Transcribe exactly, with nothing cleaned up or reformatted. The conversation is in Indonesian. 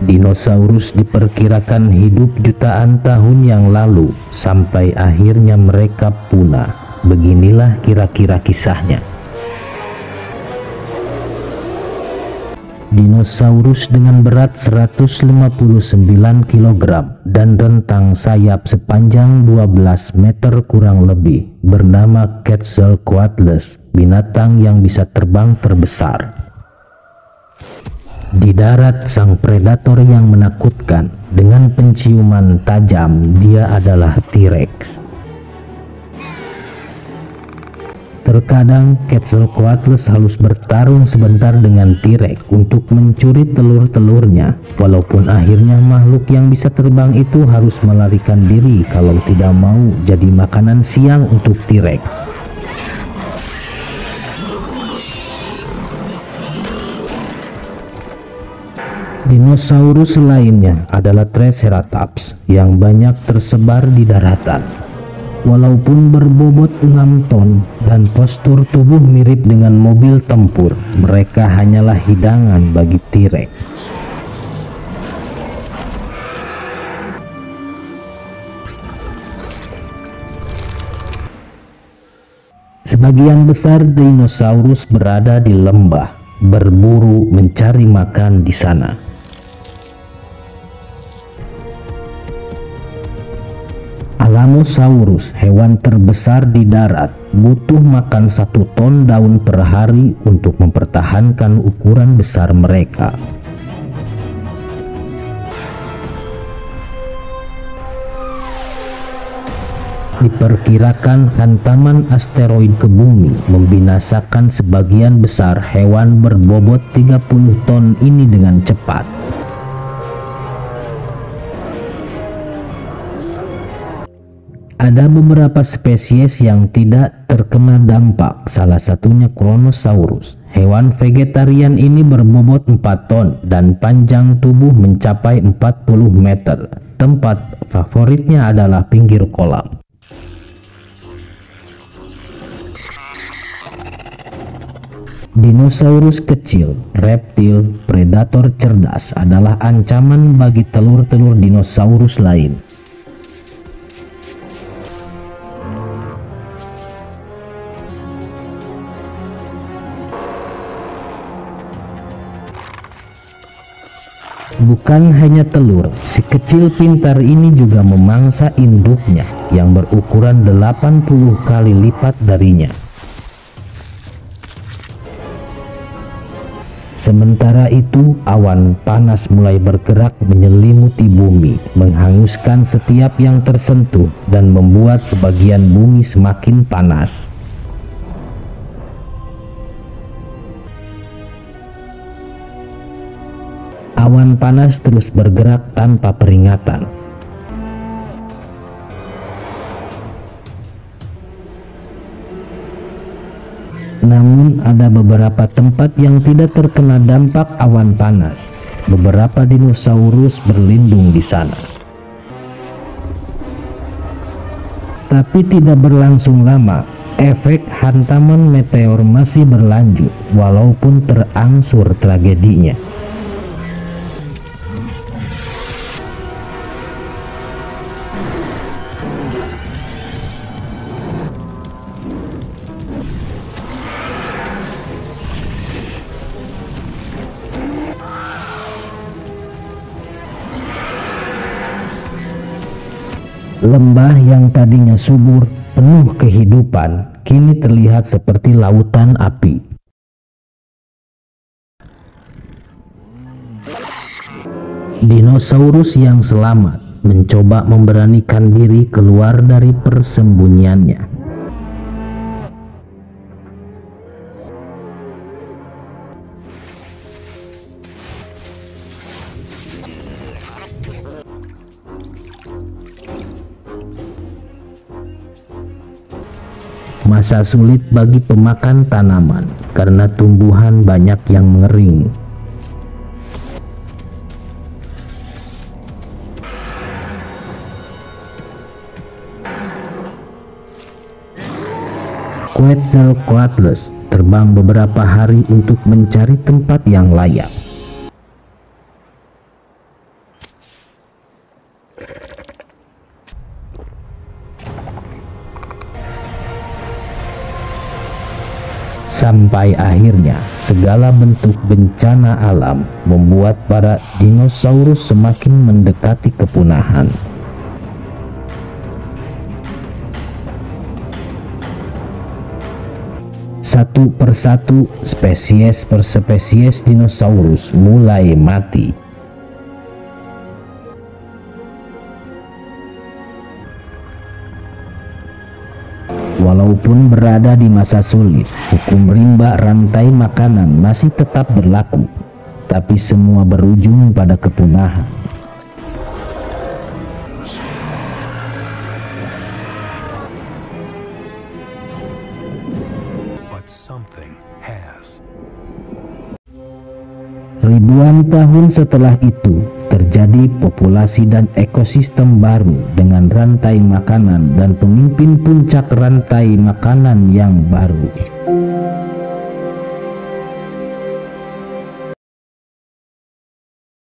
Dinosaurus diperkirakan hidup jutaan tahun yang lalu sampai akhirnya mereka punah. Beginilah kira-kira kisahnya. Dinosaurus dengan berat seratus lima puluh sembilan kilogram dan rentang sayap sepanjang dua belas meter kurang lebih bernama Quetzalcoatlus, binatang yang bisa terbang terbesar. Di darat, sang predator yang menakutkan dengan penciuman tajam, dia adalah T-Rex. Terkadang Quetzalcoatlus harus bertarung sebentar dengan T-Rex untuk mencuri telur-telurnya, walaupun akhirnya makhluk yang bisa terbang itu harus melarikan diri kalau tidak mau jadi makanan siang untuk T-Rex. Dinosaurus lainnya adalah Triceratops yang banyak tersebar di daratan. Walaupun berbobot enam ton dan postur tubuh mirip dengan mobil tempur, mereka hanyalah hidangan bagi T-Rex. Sebagian besar dinosaurus berada di lembah, berburu mencari makan di sana. Alamosaurus, hewan terbesar di darat, butuh makan satu ton daun per hari untuk mempertahankan ukuran besar mereka. Diperkirakan hantaman asteroid ke bumi membinasakan sebagian besar hewan berbobot tiga puluh ton ini dengan cepat. Ada beberapa spesies yang tidak terkena dampak, salah satunya Kronosaurus. Hewan vegetarian ini berbobot empat ton dan panjang tubuh mencapai empat puluh meter. Tempat favoritnya adalah pinggir kolam. Dinosaurus kecil, reptil, predator cerdas adalah ancaman bagi telur-telur dinosaurus lain. Bukan hanya telur, si kecil pintar ini juga memangsa induknya yang berukuran delapan puluh kali lipat darinya. Sementara itu, awan panas mulai bergerak menyelimuti bumi, menghanguskan setiap yang tersentuh dan membuat sebagian bumi semakin panas. Awan panas terus bergerak tanpa peringatan. Namun ada beberapa tempat yang tidak terkena dampak awan panas. Beberapa dinosaurus berlindung di sana. Tapi tidak berlangsung lama. Efek hantaman meteor masih berlanjut walaupun terangsur tragedinya. Lembah yang tadinya subur, penuh kehidupan, kini terlihat seperti lautan api. Dinosaurus yang selamat mencoba memberanikan diri keluar dari persembunyiannya. Masa sulit bagi pemakan tanaman karena tumbuhan banyak yang mengering. Quetzalcoatlus terbang beberapa hari untuk mencari tempat yang layak. Sampai akhirnya segala bentuk bencana alam membuat para dinosaurus semakin mendekati kepunahan. Satu persatu spesies per spesies dinosaurus mulai mati. Walaupun berada di masa sulit, hukum rimba rantai makanan masih tetap berlaku, tapi semua berujung pada kepunahan. But something has. Ribuan tahun setelah itu, terjadi populasi dan ekosistem baru dengan rantai makanan dan pemimpin puncak rantai makanan yang baru.